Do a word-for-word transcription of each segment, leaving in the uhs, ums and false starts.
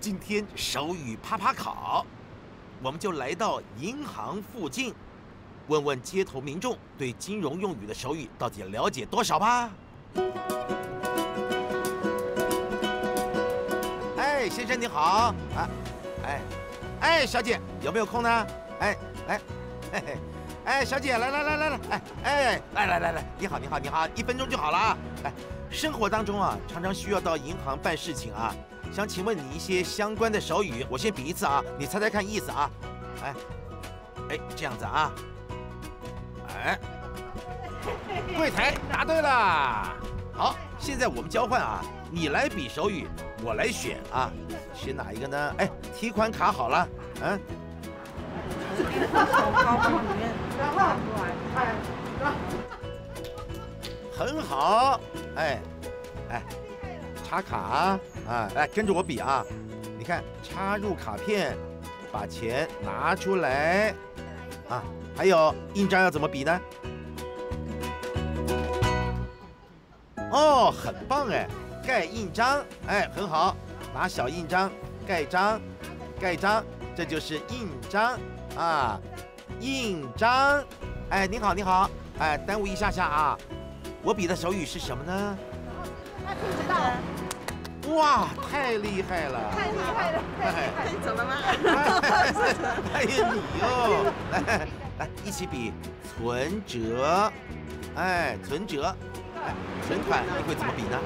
今天手语啪啪考，我们就来到银行附近，问问街头民众对金融用语的手语到底了解多少吧。哎，先生你好啊，哎，哎，小姐有没有空呢？哎，来，嘿嘿，哎，小姐来来来来来，哎哎，来来来来，你好你好你好，一分钟就好了啊。哎，生活当中啊，常常需要到银行办事情啊。 想请问你一些相关的手语，我先比一次啊，你猜猜看意思啊？哎，哎，这样子啊，哎，柜台答对了。好，现在我们交换啊，你来比手语，我来选啊，选哪一个呢？哎，提款卡好了，嗯。很好，哎，哎。 插卡啊，来跟着我比啊！你看，插入卡片，把钱拿出来啊！还有印章要怎么比呢？哦，很棒哎，盖印章，哎，很好，拿小印章盖章，盖章，这就是印章啊，印章。哎，你好，你好，哎，耽误一下下啊，我比的手语是什么呢？ 他听得到。 哇，太厉害了！ 太厉害了！ 哎，走了吗？ 哎呀，你哦，来来，一起比存折，哎，存折，哎，存款你会怎么比呢？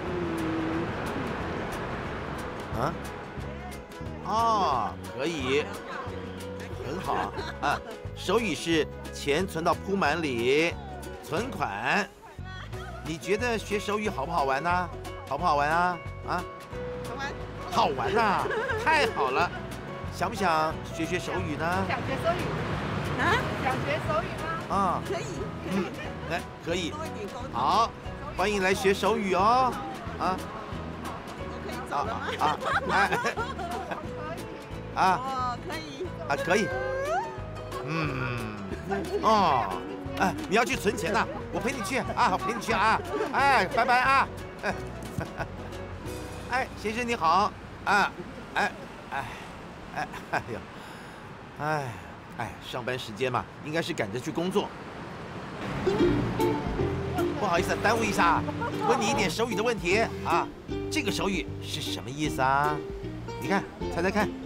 啊？哦，可以，很好啊。手语是钱存到铺满里，存款。你觉得学手语好不好玩呢？好不好玩啊？ 啊， 好玩， 好玩呐、啊！太好了，想不想学学手语呢？ 想学手语啊？想学手语吗？ 啊， 可以， 嗯，来，可以， 多一点沟通。 好，欢迎来学手语哦，啊， 我可以走了吗？ 啊，哎，啊， 哦，可以， 啊，可以，嗯，哦，哎，你要去存钱呐、啊，我陪你去啊，我陪你去啊，哎，拜拜啊，哎。哎，先生你好，啊，哎，哎，哎，哎呦，哎，哎，上班时间嘛，应该是赶着去工作。不好意思，耽误一下，问你一点手语的问题啊。这个手语是什么意思啊？你看，猜猜看。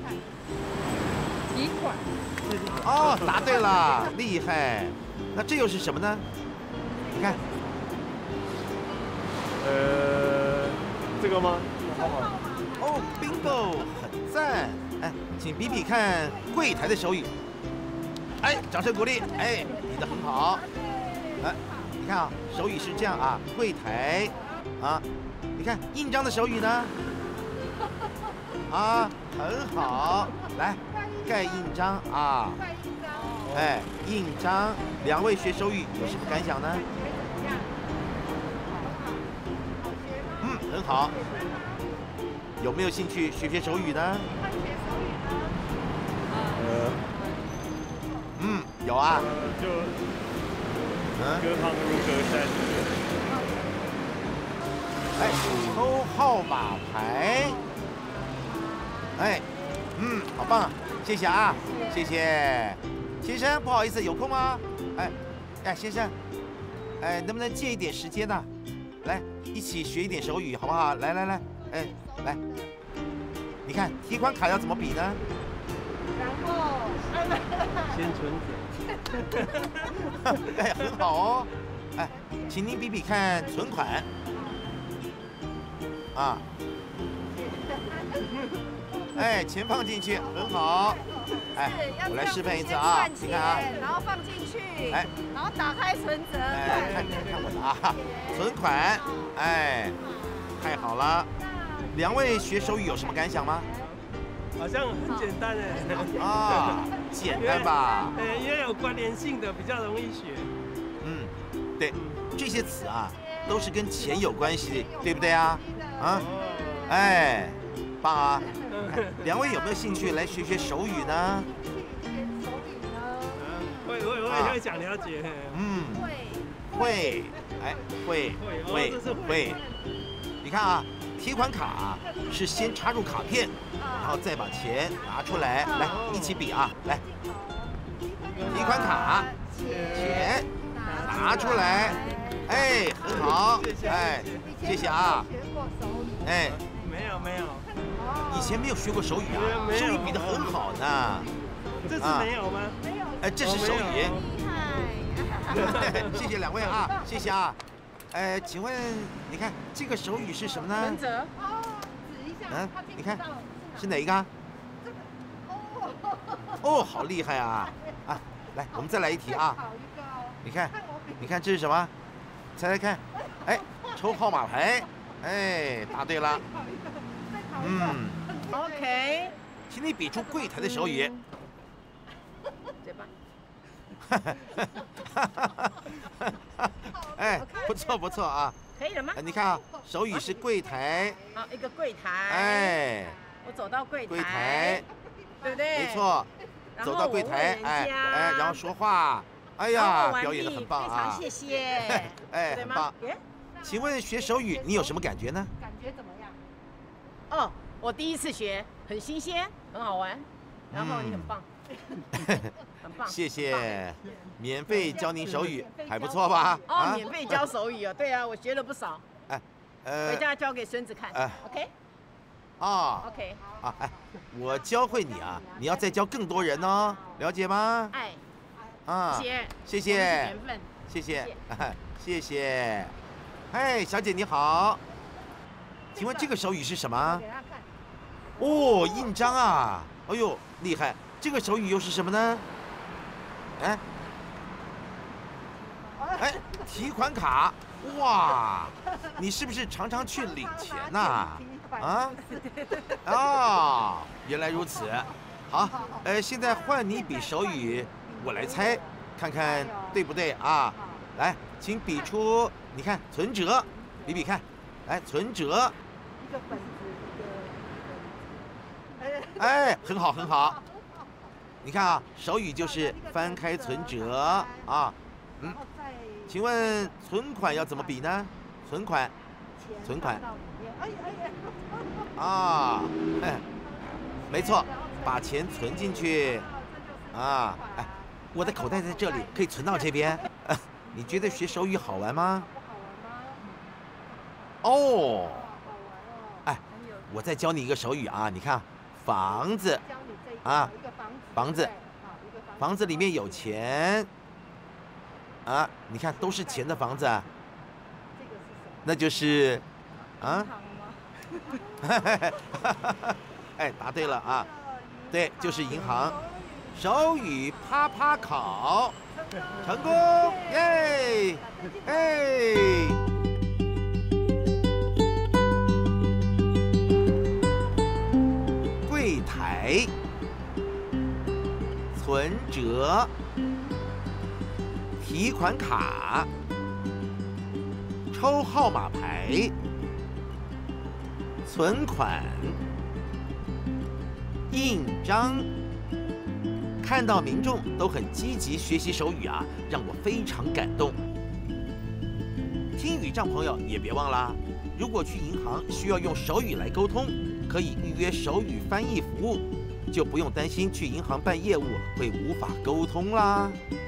提款。 哦，答对了，厉害。那这又是什么呢？你看。 呃。 这个吗？ 哦 ，bingo， 很赞！哎，请比比看柜台的手语。哎，掌声鼓励！哎，比得很好。哎，你看啊，手语是这样啊，柜台啊，你看印章的手语呢？啊，很好。来，盖印章啊。 盖印章。 哎，印章，两位学手语有什么感想呢？ 很好，有没有兴趣学学手语呢？ 学手语呢？ 呃， 嗯，有啊。 就， 嗯， 隔行如隔山。 哎，抽号码牌。哎，嗯，好棒，谢谢啊，谢谢。先生，不好意思，有空吗？哎，哎，先生，哎，能不能借一点时间呢？来。 一起学一点手语好不好？来来来，哎，来，你看提款卡要怎么比呢？ 然后， 先存着。哎，很好哦。哎，请您比比看存款。啊。哎，钱放进去，很好。哎，我来示范一次啊，你看啊， 然后放进去， 哎， 然后打开存折， 哎，看看我的啊，存款，哎，太好了。两位学手语有什么感想吗？ 好像很简单哎。 啊，简单吧？ 呃，因为有关联性的，比较容易学。 嗯，对，这些词啊，都是跟钱有关系，对不对啊？啊，哎，棒啊！两位有没有兴趣来学学手语呢？ 手语呢？ 会会会会想了解。 嗯，会，会，哎，会会会会。你看啊， 提款卡是先插入卡片，然后再把钱拿出来，来一起比啊，来，提款卡，钱拿出来，哎，很好，哎，谢谢啊，哎， 没有没有， 以前没有学过手语啊， 没有手语比得很好呢， 这是没有吗？ 哎，这是手语，谢谢两位啊，谢谢啊。呃，请问，你看这个手语是什么呢？ 文哲， 嗯，你看是哪一个啊？哦，好厉害啊！啊，来，我们再来一题啊。你看，你看这是什么？猜猜看。哎，抽号码牌。哎，答对了。嗯 OK， 请你比出柜台的手语。 嘴巴。 哎，不错不错啊！ 可以了吗？ 你看啊，手语是柜台。 好，一个柜台。 哎， 我走到柜台。 柜台， 对不对？ 没错。走到柜台，哎哎，然后说话。哎呀，表演得很棒啊！ 非常谢谢。 哎，很棒。请问学手语你有什么感觉呢？ 感觉怎么样？ 哦，我第一次学，很新鲜，很好玩。然后你很棒。很棒， 谢谢，免费教您手语，还不错吧？ 哦，免费教手语哦，对啊，我学了不少。哎，呃，回家教给孙子看。哎 ，OK。 啊 ，OK。 啊，哎，我教会你啊，你要再教更多人哦，了解吗？ 哎， 啊， 谢谢谢， 缘分， 谢谢，谢谢。哎，小姐你好，请问这个手语是什么？哦，印章啊，哎呦，厉害。这个手语又是什么呢？哎，哎，提款卡，哇，你是不是常常去领钱呐？啊？哦，原来如此。好，呃，现在换你比手语，我来猜，看看对不对啊？来，请比出，你看存折，比比看，来存折。 一个本子，一个。 哎，很好，很好。你看啊，手语就是翻开存折啊，嗯，请问存款要怎么比呢？存款，存款，啊，哎，没错，把钱存进去，啊，哎，我的口袋在这里，可以存到这边。呃、你觉得学手语好玩吗？哦，哎，我再教你一个手语啊，你看，房子，啊。房子，房子里面有钱啊！你看，都是钱的房子啊。那就是啊。哎，答对了啊！对，就是银行。手语啪啪考，成功！耶！哎。柜台。存折、提款卡、抽号码牌、存款、印章，看到民众都很积极学习手语啊，让我非常感动。听语障朋友也别忘了，如果去银行需要用手语来沟通，可以预约手语翻译服务。就不用担心去银行办业务会无法沟通啦。